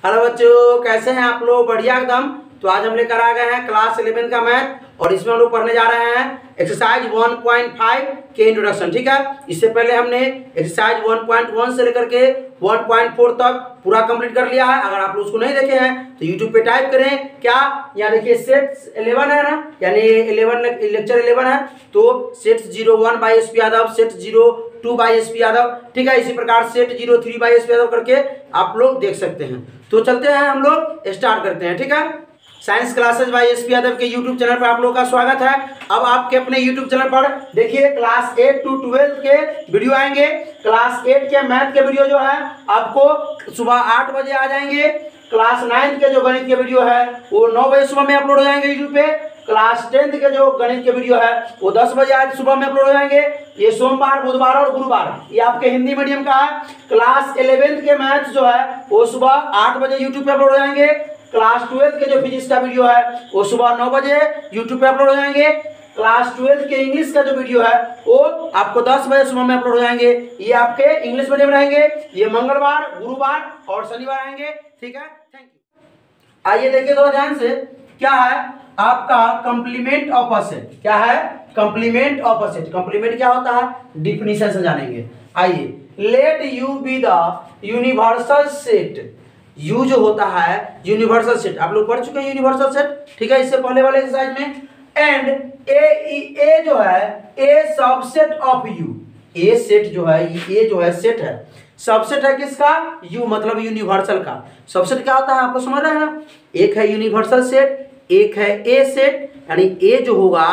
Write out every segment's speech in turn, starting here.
Hello बच्चों, कैसे हैं आप लोग? बढ़िया एकदम। तो आज हम लेकर आ गए हैं क्लास 11 का मैथ और इसमें हम लोग पढ़ने जा रहे हैं एक्सरसाइज 1.5 के इंट्रोडक्शन। ठीक है, इससे पहले हमने एक्सरसाइज 1.1 से लेकर के 1.4 तक पूरा कंप्लीट कर लिया है। अगर आप लोग उसको नहीं देखे हैं तो यूट्यूब पे टाइप करें क्या, यहाँ देखिए सेट 11 है ना, यानी 11 लेक्चर 11 है। तो set 01 by S P Yadav, set 02 by S P Yadav, ठीक है। इसी प्रकार set 03 by S P Yadav करके आप लोग देख सकते हैं। तो चलते हैं, हम लोग स्टार्ट करते हैं। ठीक है, science classes by S P Yadav के यूट्यूब चैनल पर आप लोगों का स्वागत है। अब आपके अपने यूट्यूब चैनल पर देखिए क्लास 8 to 12 के वीडियो आएंगे। क्लास 8 के मैथ के वीडियो जो है आपको सुबह 8 बजे आ जाएंगे। क्लास 9 के जो गणित के वीडियो है वो 9 बजे सुबह में अपलोड हो जाएंगे यूट्यूब पे। क्लास 10 के जो गणित के वीडियो है वो 10 बजे आज सुबह में अपलोड हो जाएंगे। ये सोमवार, बुधवार और गुरुवार ये आपके हिंदी मीडियम का है। क्लास 11 के मैथ जो है वो सुबह 8 बजे यूट्यूब पे अपलोड हो जाएंगे। क्लास 12 के जो फिजिक्स का वीडियो है वो सुबह 9 बजे यूट्यूब पे अपलोड हो जाएंगे। क्लास 12 के इंग्लिश का जो वीडियो है वो आपको 10 बजे सुबह में अपलोड हो जाएंगे। ये आपके इंग्लिश मीडियम रहेंगे। ये मंगलवार, गुरुवार और शनिवार आएंगे। ठीक है, थैंक यू। आइए देखिए थोड़ा ध्यान से, क्या है आपका कंप्लीमेंट ऑफ अ सेट। क्या है complement of a set? Complement क्या होता है, डिफिनीशन से जानेंगे। आइए, let U be the universal set. U जो होता है यूनिवर्सल सेट, आप लोग पढ़ चुके हैं यूनिवर्सल सेट, ठीक है, इससे पहले वाले एक्सरसाइज में। एंड ए जो है A subset of U. A set जो है, ए जो है सेट है, सबसेट है किसका? यू, मतलब यूनिवर्सल का। सबसेट क्या होता है आप लोग समझ रहे हैं? एक है यूनिवर्सल सेट, एक है ए सेट, यानी ए जो होगा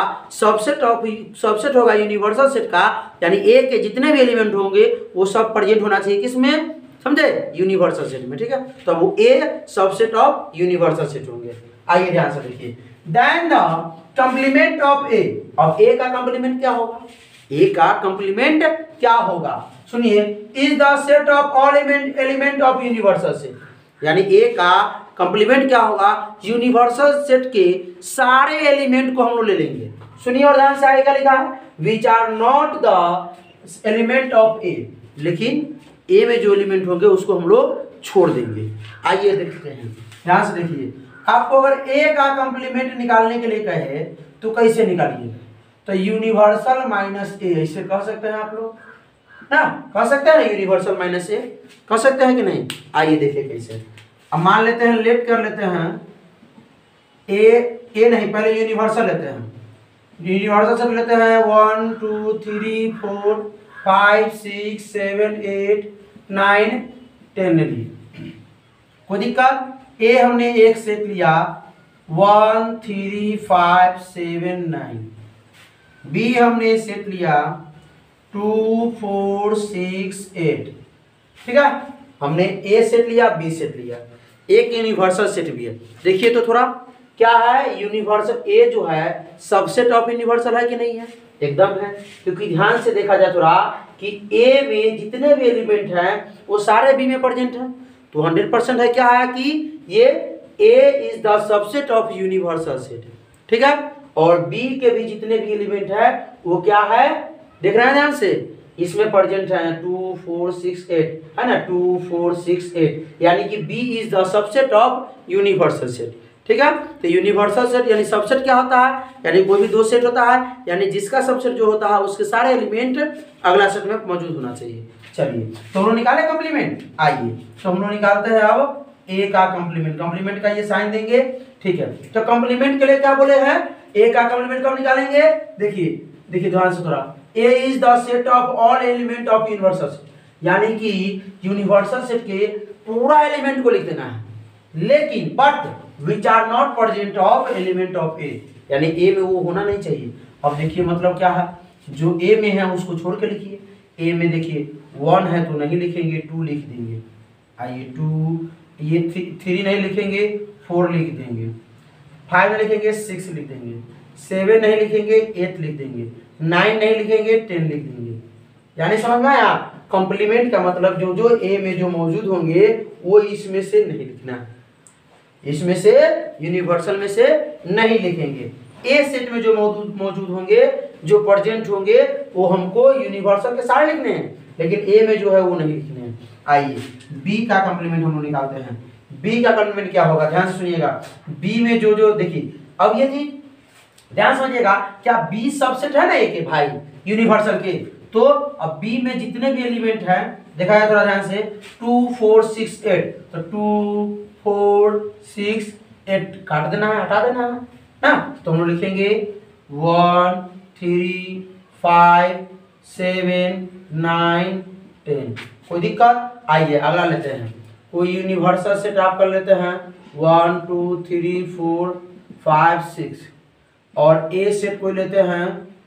सबसेट होगा यूनिवर्सल सेट का, यानी ए के जितने भी एलिमेंट होंगे वो सब प्रेजेंट होना चाहिए किसमें, समझे? यूनिवर्सल सेट में। ठीक है, तो वो A subset of universal set होंगे। आइए ध्यान से देखिए, then the complement of A. अब ए का कंप्लीमेंट क्या होगा? ए का कंप्लीमेंट क्या होगा सुनिए, is the set of all element of universal set. यानी ए का कंप्लीमेंट क्या होगा? यूनिवर्सल सेट के सारे एलिमेंट को हम लोग ले लेंगे। सुनिए और ध्यान से, आगे का लिखा है which are not the element of A. लेकिन ए में जो एलिमेंट होंगे उसको हम लोग छोड़ देंगे। आइए देखते हैं, ध्यान से देखिए। आपको अगर ए का कंप्लीमेंट निकालने के लिए कहे तो कैसे निकालिए? तो यूनिवर्सल माइनस ए, ऐसे कह सकते हैं आप लोग ना, कह सकते हैं ना, यूनिवर्सल माइनस ए कह सकते हैं कि नहीं? आइए देखिए कैसे। अब मान लेते हैं, लेट कर लेते हैं ए नहीं, पहले यूनिवर्सल लेते हैं। यूनिवर्सल से लेते हैं 1 2 3 4 5 6 7 8 9 10 ले लिए, कोई दिक्कत? ए हमने एक सेट लिया 1 3 5 7 9। बी हमने सेट लिया 2 4 6 8। ठीक है, हमने ए सेट लिया, बी सेट लिया, एक यूनिवर्सल सेट भी है। देखिए तो थोड़ा क्या है, यूनिवर्सल ए जो है सबसेट ऑफ यूनिवर्सल है कि नहीं है? एकदम है, क्योंकि ध्यान से देखा जाए थोड़ा कि ए में जितने भी एलिमेंट हैं वो सारे बी में प्रेजेंट हैं। तो 100% है क्या है कि ये A is the subset of universal set. ठीक है, और बी के भी जितने भी एलिमेंट है वो क्या है, देख रहे हैं ध्यान से, इसमें प्रेजेंट है 2 4 6 8, है ना, 2 4 6 8, यानी कि B is the subset of universal set. ठीक है, तो यूनिवर्सल सेट यानी सबसेट क्या होता है, यानी कोई भी दो सेट होता है, यानी जिसका सबसेट जो होता है उसके सारे एलिमेंट अगला सेट में मौजूद होना चाहिए। चलिए तो हम लोग निकाले कंप्लीमेंट। आइए तो हम लोग निकालते हैं अब ए का कंप्लीमेंट। कंप्लीमेंट का ये साइन देंगे। ठीक है, तो कंप्लीमेंट के लिए क्या बोले हैं, ए का कंप्लीमेंट कब निकालेंगे? देखिए ध्यान से थोड़ा, A is the set of all element of universal set, यानी कि यूनिवर्सल सेट के पूरा एलिमेंट को लिख देना है, लेकिन but which are not present of element of A, यानी ए में वो होना नहीं चाहिए। अब देखिए मतलब क्या है, जो ए में है उसको छोड़ के लिखिए। ए में देखिए 1 है तो नहीं लिखेंगे, 2 लिख देंगे। आइए 2, ये 3 नहीं लिखेंगे, 4 लिख देंगे, 5 नहीं लिखेंगे, 6 लिख देंगे, 7 नहीं लिखेंगे, 8 लिख देंगे, 9 नहीं लिखेंगे, 10 लिख देंगे। यानी समझ में आया? कंप्लीमेंट का मतलब जो जो ए में जो मौजूद होंगे वो इसमें से नहीं लिखना है, इसमें से यूनिवर्सल में से नहीं लिखेंगे। ए सेट में जो मौजूद होंगे, जो प्रेजेंट होंगे, वो हमको यूनिवर्सल के सारे लिखने हैं, लेकिन ए में जो है वो नहीं लिखने हैं। आइए बी का कंप्लीमेंट हम लोग निकालते हैं। बी का कॉम्प्लीमेंट क्या होगा, ध्यान से सुनिएगा। बी में जो जो देखिए, अब ये थी, ध्यान समझिएगा, क्या बी सबसेट है ना ए के भाई, यूनिवर्सल के। तो अब बी में जितने भी एलिमेंट हैं, देखा जाए थोड़ा ध्यान से, 2 4 6 8, तो 2 4 6 8 काट देना है, हटा देना है ना। तो हम लोग लिखेंगे 1 3 5 7 9 10। कोई दिक्कत? आइए अगला लेते हैं, कोई यूनिवर्सल सेट आप कर लेते हैं 1 2 3 4 5 6, और ए सेट कोई लेते हैं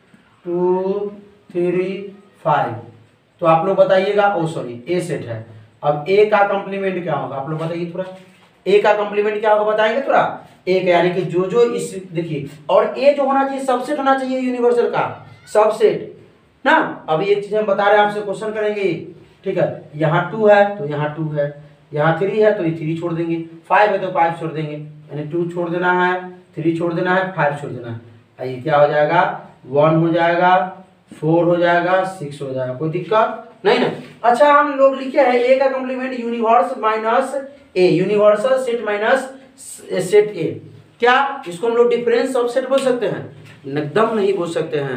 2 3 5। तो आप लोग बताइएगा, ओ सॉरी ए सेट है। अब ए का कॉम्प्लीमेंट क्या होगा आप लोग बताइए थोड़ा, ए का कॉम्प्लीमेंट क्या होगा बताएंगे थोड़ा। ए का यानी कि जो जो इस देखिए, और ए जो होना चाहिए सबसेट होना चाहिए यूनिवर्सल का, सबसेट ना। अभी एक चीज हम बता रहे हैं आपसे, क्वेश्चन करेंगे, ठीक है। यहाँ 2 है तो यहाँ 2 है, यहाँ 3 है तो ये 3 छोड़ देंगे, 5 है तो 5 छोड़ देंगे, यानी 2 छोड़ देना है, 3 छोड़ देना है, 5 छोड़ देना है। ये क्या हो जाएगा, 1 हो जाएगा, 4 हो जाएगा, 6 हो जाएगा। कोई दिक्कत नहीं ना। अच्छा हम लोग लिखे हैं ए का complement universe minus A, universal set minus set A. क्या इसको हम लोग डिफरेंस सबसेट बोल सकते हैं? एकदम नहीं बोल सकते हैं।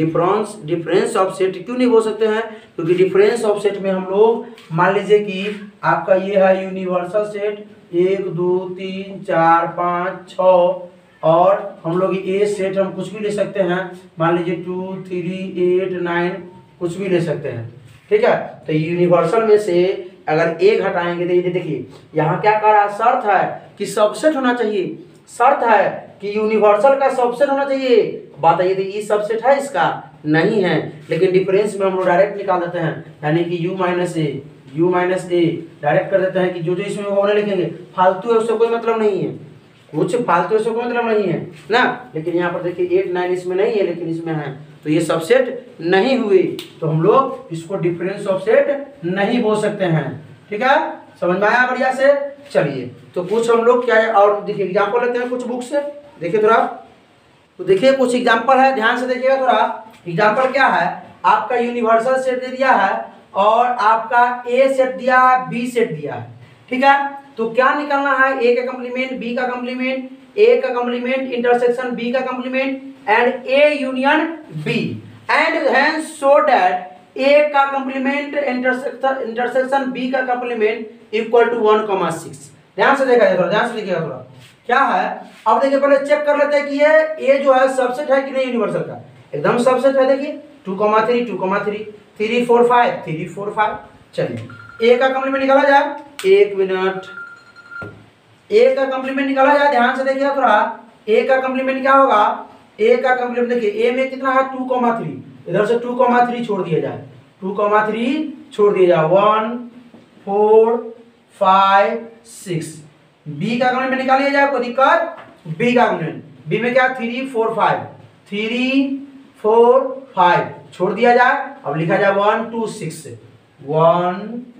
डिफरेंस ऑफ सेट क्यों नहीं बोल सकते हैं? क्योंकि डिफरेंस ऑफ सेट में हम लोग मान लीजिए कि आपका ये है यूनिवर्सल सेट 1 2 3 4 5 6, और हम लोग ए सेट हम कुछ भी ले सकते हैं, मान लीजिए 2 3 8 9 कुछ भी ले सकते हैं, ठीक है। तो यूनिवर्सल में से अगर एक हटाएंगे तो ये देखिए यहाँ क्या कह रहा है, शर्त है कि सबसेट होना चाहिए, शर्त है कि यूनिवर्सल का सबसेट होना चाहिए। बात है ये सबसेट है इसका नहीं है, लेकिन डिफरेंस में हम लोग डायरेक्ट निकाल देते हैं, यानी कि u माइनस ए डायरेक्ट कर देते हैं कि जो जो इसमें होने लिखेंगे फालतू है उससे कोई मतलब नहीं है, कुछ फालतू से कोई मतलब नहीं है ना। लेकिन यहाँ पर देखिए 8 9 इसमें नहीं है लेकिन इसमें है, तो ये सबसेट नहीं हुई, तो हम लोग इसको डिफरेंस ऑफ सेट नहीं बोल सकते हैं, ठीक है। समझ में आया बढ़िया से? चलिए तो कुछ हम लोग क्या है, और देखिए एग्जाम्पल लेते हैं कुछ बुक से, देखिए थोड़ा, तो देखिए कुछ एग्जाम्पल है, ध्यान से देखिएगा थोड़ा। एग्जाम्पल क्या है, आपका यूनिवर्सल सेट दे दिया है और आपका ए सेट दिया है, बी सेट दिया है, ठीक है। तो क्या निकालना है, ए का कॉम्प्लीमेंट, बी का कॉम्प्लीमेंट, ए का कॉम्प्लीमेंट इंटरसेक्शन बी का complement and A union B, and hence so that A का कॉम्प्लीमेंट इंटरसेक्शन बी का कॉम्प्लीमेंट इक्वल टू 1,6। ध्यान से देखा जाए थोड़ा, ध्यान से लिखिएगा थोड़ा क्या है। अब देखिए पहले चेक कर लेते हैं कि ये ए जो है सबसेट है कि नहीं यूनिवर्सल का। एकदम सबसेट है, देखिए 2,3 2,3 3 4 5 3 4 5। चलिए ए का कॉम्प्लीमेंट निकाला जाए, एक मिनट, ए का कॉम्प्लीमेंट निकाला जाए, ध्यान से देखिए थोड़ा। ए का कॉम्प्लीमेंट क्या होगा, ए का कॉम्प्लीमेंट देखिए, ए में कितना है 2,3, इधर से 2,3 छोड़ दिया जाए, 2,3 छोड़ दिया जाए, 1 4 5 6। बी का कॉम्प्लीमेंट निकालिए जाए, कोई दिक्कत? बी का कॉम्प्लीमेंट, बी में क्या 3 4 5 3 4 5 छोड़ दिया जाए, अब लिखा जाए 1 2 6 1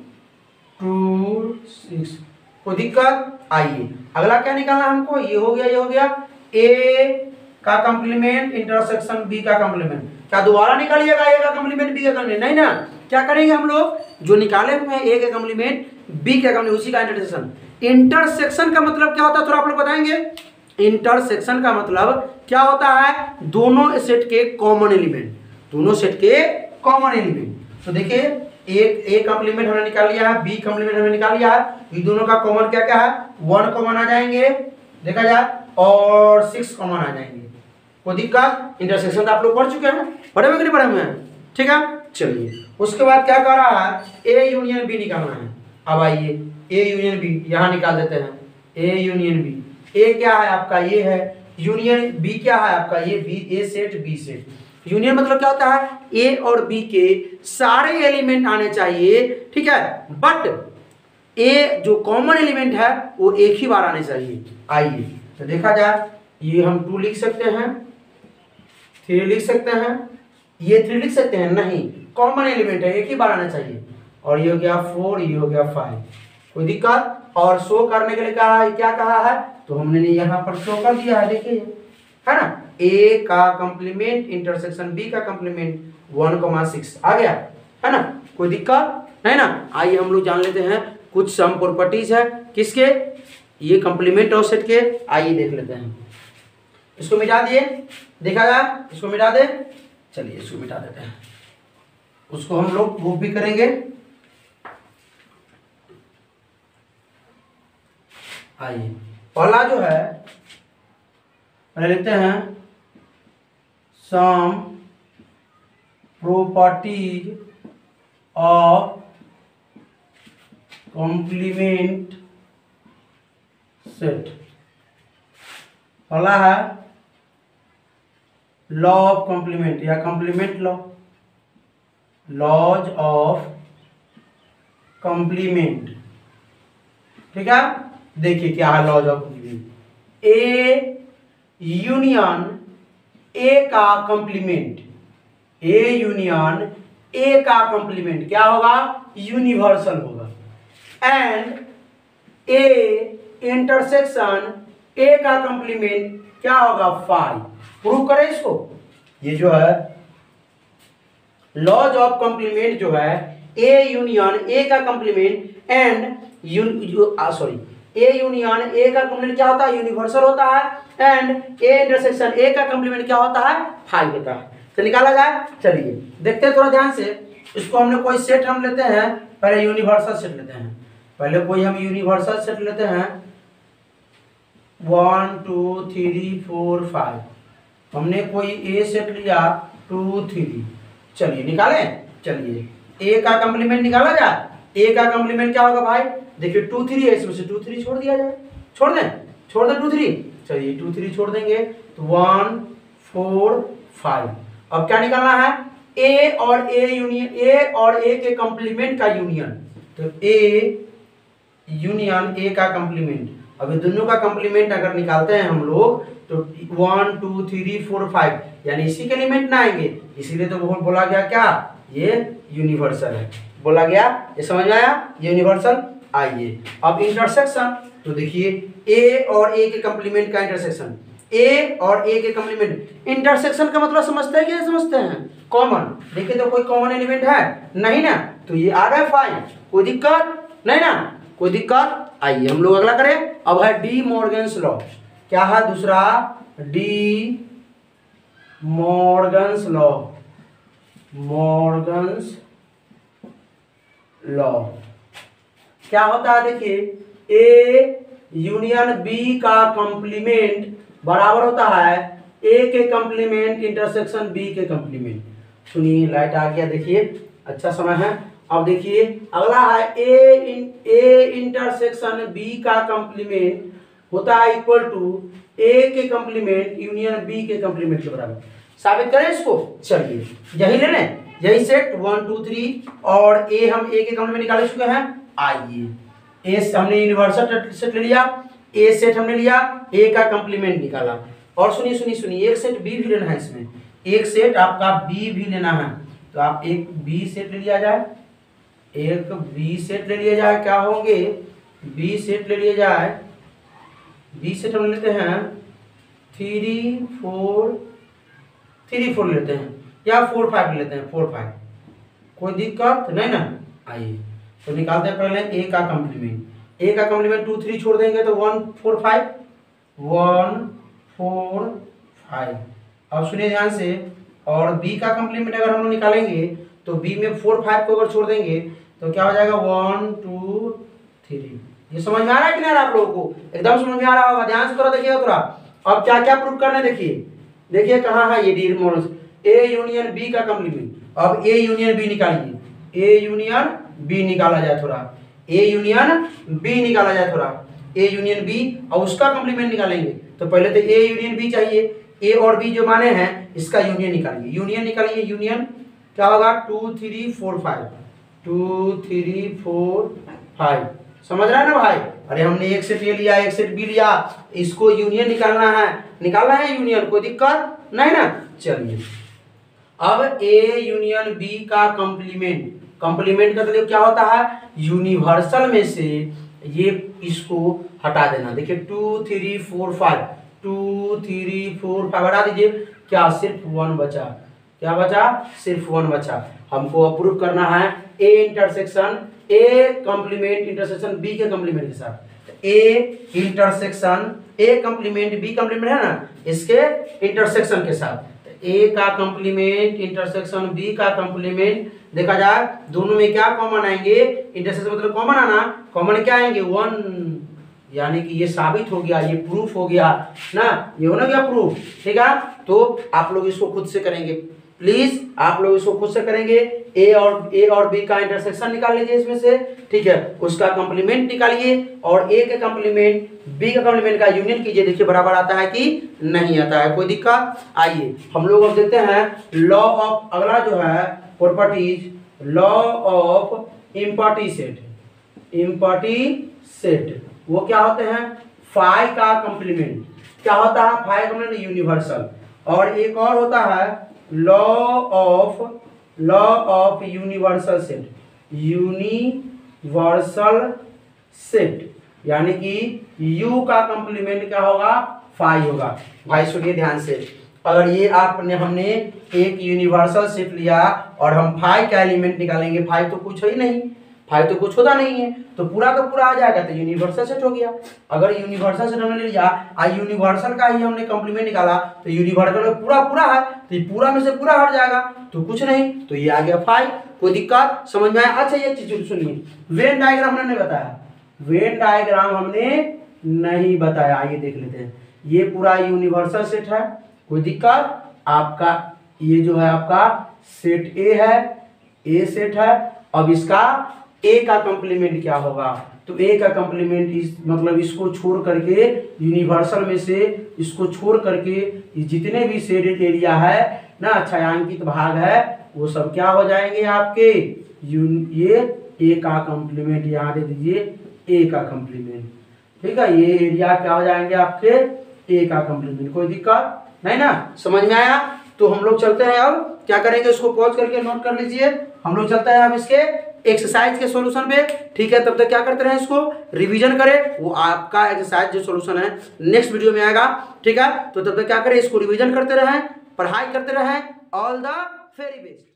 2 6। कोई दिक्कत? आइए अगला क्या निकालना हमको, ये हो गया, ये हो गया ए का कॉम्प्लीमेंट इंटरसेक्शन बी का कॉम्प्लीमेंट। क्या दोबारा निकालिएगा ए का कॉम्प्लीमेंट बी का कॉम्प्लीमेंट? नहीं ना। क्या करेंगे हम लोग, जो निकाले हुए हैं ए का कॉम्प्लीमेंट बी का कॉम्प्लीमेंट उसी का इंटरसेक्शन। इंटरसेक्शन का मतलब क्या होता है थोड़ा आप लोग बताएंगे। इंटरसेक्शन का मतलब क्या होता है, दोनों सेट के कॉमन एलिमेंट, दोनों सेट के कॉमन एलिमेंट। तो देखिए ए कॉम्प्लीमेंट हमने निकाल लिया है, बी कॉम्प्लीमेंट हमने निकाल लिया है, ये दोनों का कॉमन क्या क्या है, 1 कॉमन आ जाएंगे देखा जाए, और 6 कॉमन आ जाएंगे। कोई दिक्कत? इंटरसेक्शन तो आप लोग पढ़ चुके हैं, पढ़े हुए कि नहीं पढ़े हुए हैं, ठीक है। चलिए उसके बाद क्या कर रहा है, ए यूनियन बी निकालना है। अब आइए ए यूनियन बी यहाँ निकाल देते हैं, ए यूनियन बी। ए क्या है आपका, ये है, यूनियन बी क्या है आपका, ये B, A set B set. Union मतलब क्या होता है, ए और बी के सारे एलिमेंट आने चाहिए, ठीक है, बट ए जो कॉमन एलिमेंट है वो एक ही बार आने चाहिए। आइए तो देखा जाए, ये हम 2 लिख सकते हैं, 3 लिख सकते हैं, ये 3 लिख सकते हैं, नहीं, कॉमन एलिमेंट है, एक ही बार आना चाहिए। और ये हो गया 4, ये हो गया 5। कोई दिक्कत? और शो करने के लिए कहा है, क्या कहा है, तो हमने यहाँ पर शो कर दिया है, देखिए है ना, ए का कॉम्प्लीमेंट इंटरसेक्शन बी का कॉम्प्लीमेंट 1,6 आ गया है ना। कोई दिक्कत नहीं ना। आइए हम लोग जान लेते हैं कुछ सम प्रॉपर्टीज है किसके, ये कंप्लीमेंट ऑफ सेट के, आइए देख लेते हैं। इसको मिटा दिए, देखा जाए, इसको मिटा दे, चलिए इसको मिटा देते हैं, उसको हम लोग प्रूफ भी करेंगे। आइए पहला जो है पहले लिखते हैं some properties of complement set. पहला है लॉ ऑफ कॉम्प्लीमेंट या complement law, laws of complement. ठीक है, देखिए क्या है laws of complement. A union A का कॉम्प्लीमेंट, ए यूनियन ए का कॉम्प्लीमेंट क्या होगा, यूनिवर्सल होगा। एंड ए इंटरसेक्शन ए का कॉम्प्लीमेंट क्या होगा, फाई। प्रूव करें इसको, ये जो है लॉज ऑफ कॉम्प्लीमेंट जो है, ए यूनियन ए का complement and sorry A union A का कॉम्प्लीमेंट क्या होता है, यूनिवर्सल होता है। एंड ए इंटरसेक्शन ए का कॉम्प्लीमेंट क्या होता है, फाई होता है। तो निकाला जाए, चलिए देखते हैं थोड़ा ध्यान से। इसको हमने कोई सेट हम लेते हैं, पहले यूनिवर्सल सेट लेते हैं, पहले कोई हम यूनिवर्सल सेट लेते हैं 1 2 3 4 5। हमने कोई ए सेट लिया 2 3, चलिए निकालें। चलिए ए का कॉम्प्लीमेंट निकाला जाए, ए का कॉम्प्लीमेंट क्या होगा भाई, देखिए 2 3 है, इसमें से 2 3 छोड़ दिया जाए, छोड़ दें 2 3, चलिए 2 3 छोड़ देंगे तो 1 4 5। अब क्या निकालना है, ए और ए यूनियन, ए और ए के कॉम्प्लीमेंट का यूनियन, तो ए यूनियन ए का कॉम्प्लीमेंट। अब ये दोनों का कॉम्प्लीमेंट अगर निकालते हैं हम लोग तो 1 2 3 4 5 यानी इसी के एलिमेंट ना आएंगे, इसीलिए तो बोला गया क्या, ये यूनिवर्सल है, बोला गया। ये समझ में आया, यूनिवर्सल। आइए अब इंटरसेक्शन, तो देखिए ए और ए के कॉम्प्लीमेंट का इंटरसेक्शन, ए और ए के कॉम्प्लीमेंट। इंटरसेक्शन का मतलब समझते हैं, क्या समझते हैं, कॉमन। देखिए तो कोई कॉमन एलिमेंट है नहीं ना, तो ये आ गया फाइन, कोई दिक्कत नहीं ना, कोई दिक्कत। आइए हम लोग अगला करें। अब है डी मॉर्गन्स लॉ, क्या है दूसरा, de Morgan's law, Morgan's law क्या होता है, देखिए ए यूनियन बी का कॉम्प्लीमेंट बराबर होता है ए के कॉम्प्लीमेंट इंटरसेक्शन बी के कॉम्प्लीमेंट। सुनिए लाइट आ गया, देखिए अच्छा समय है। अब देखिए अगला है ए इंटरसेक्शन बी का कॉम्प्लीमेंट होता है इक्वल टू ए के कॉम्प्लीमेंट यूनियन बी के कॉम्प्लीमेंट के बराबर। साबित करें इसको, चलिए यही ले लें, यही सेट 1 2 3 और ए हम ए के कॉम्प्लीमेंट निकाल चुके हैं। आइए ए हमने यूनिवर्सल सेट ले लिया, ए सेट हमने लिया, ए का कॉम्प्लीमेंट निकाला। और सुनिए सुनिए सुनिए, एक सेट बी भी लेना है, इसमें एक सेट आपका बी भी लेना है, तो आप एक बी सेट ले लिया जाए, एक बी सेट ले लिया जाए, क्या होंगे, बी सेट ले लिया जाए, बी सेट हम लेते हैं 3 4 लेते हैं या 4 5 लेते हैं, 4 5, कोई दिक्कत नहीं ना। आइए तो निकालते हैं पहले ए का कॉम्प्लीमेंट, ए का कॉम्प्लीमेंट 2 3 छोड़ देंगे तो 1 4 5, 1 4 5। अब सुनिए ध्यान से, और बी का कॉम्प्लीमेंट अगर हम लोग निकालेंगे तो बी में 4 5 को अगर छोड़ देंगे तो क्या हो जाएगा 1 2 3। ये समझ में आ रहा है कि नहीं आप लोगों को, एकदम समझ में आ रहा होगा, ध्यान से थोड़ा देखिएगा थोड़ा। अब क्या क्या प्रूफ करना है, देखिए कहाँ है ये de model, A union B का कॉम्प्लीमेंट। अब ए यूनियन बी निकालिए, ए यूनियन बी निकाला जाए थोड़ा, ए यूनियन बी निकाला जाए थोड़ा, ए यूनियन बी और उसका कॉम्प्लीमेंट निकालेंगे तो पहले तो ए यूनियन बी चाहिए, ए और बी जो माने हैं इसका यूनियन निकालिए, यूनियन निकालिए, यूनियन क्या होगा 2 3 4 5, 2 3 4 5। समझ रहा है ना भाई, अरे हमने एक सेट ये लिया, एक सेट बी लिया, इसको यूनियन निकालना है यूनियन, कोई दिक्कत नहीं ना। चलिए अब ए यूनियन बी का कॉम्प्लीमेंट, कॉम्प्लीमेंट का मतलब क्या होता है, यूनिवर्सल में से ये इसको हटा देना। देखिए 2 3 4 5, 2 3 4 5 हटा दीजिए, क्या सिर्फ 1 बचा, क्या बचा, सिर्फ 1 बचा। हमको अप्रूव करना है A intersection A complement intersection B के कॉम्प्लीमेंट के साथ। A intersection A complement B complement है ना, इसके इंटरसेक्शन के साथ ए का कंप्लीमेंट इंटरसेक्शन बी का कंप्लीमेंट देखा जाए, दोनों में क्या कॉमन आएंगे, इंटरसेक्शन मतलब कॉमन आना, कॉमन क्या आएंगे 1, यानी कि ये साबित हो गया, ये प्रूफ हो गया ना, ये हो ना गया प्रूफ। ठीक है, तो आप लोग इसको खुद से करेंगे, प्लीज आप लोग इसको खुद से करेंगे। ए और बी का इंटरसेक्शन निकाल लीजिए इसमें से, ठीक है, उसका कंप्लीमेंट निकालिए और ए के कंप्लीमेंट बी का कंप्लीमेंट का यूनियन कीजिए, देखिए बराबर आता है कि नहीं आता है, कोई दिक्कत। आइए हम लोग अब देखते हैं लॉ ऑफ, अगला जो है properties, law of empty set. Empty set वो क्या होते हैं, फाई का कंप्लीमेंट क्या होता है, फाई का कंप्लीमेंट यूनिवर्सल, और एक और होता है law of universal set, universal set, यानी कि यू का कंप्लीमेंट क्या होगा, फाई होगा। भाई सुनिए ध्यान से, अगर ये हमने एक यूनिवर्सल सेट लिया और हम फाई का एलिमेंट निकालेंगे, फाई तो कुछ ही नहीं, फाई तो कुछ होता नहीं है, तो पूरा का पूरा आ जाएगा, तो यूनिवर्सल सेट हो गया। अगर यूनिवर्सल सेट हमने लिया और यूनिवर्सल का ही हमने कंप्लीमेंट निकाला, तो यूनिवर्सल में पूरा पूरा है, तो पूरा में से पूरा हट जाएगा, तो कुछ नहीं, तो ये आ गया फाई। कोई दिक्कत समझ में आया? अच्छा ये चीज सुनिए, वेन डायग्राम हमने नहीं बताया, वेन डायग्राम हमने नहीं बताया, आइए देख लेते हैं। ये पूरा यूनिवर्सल सेट है, कोई दिक्कत, आपका ये जो है आपका सेट ए है, ए सेट है। अब इसका ए का कंप्लीमेंट क्या होगा, तो ए का कंप्लीमेंट इस मतलब इसको छोड़ करके, यूनिवर्सल में से इसको छोड़ करके ये जितने भी शेडेड एरिया है ना, छायांकित भाग है, वो सब क्या हो जाएंगे आपके, ये ए का कंप्लीमेंट, यहाँ दे दीजिए ए का कंप्लीमेंट, ठीक है, ये एरिया क्या हो जाएंगे आपके ए का कंप्लीमेंट। कोई दिक्कत नहीं ना, समझ में आया? तो हम लोग चलते हैं, अब क्या करेंगे, इसको पॉज करके नोट कर लीजिए। हम लोग चलते हैं अब इसके एक्सरसाइज के सॉल्यूशन पे, ठीक है। तब तक क्या करते रहे, इसको रिवीजन करें, वो आपका एक्सरसाइज जो सॉल्यूशन है नेक्स्ट वीडियो में आएगा, ठीक है। तो तब तक क्या करें, इसको रिवीजन करते रहें, पढ़ाई करते रहें। All the very best.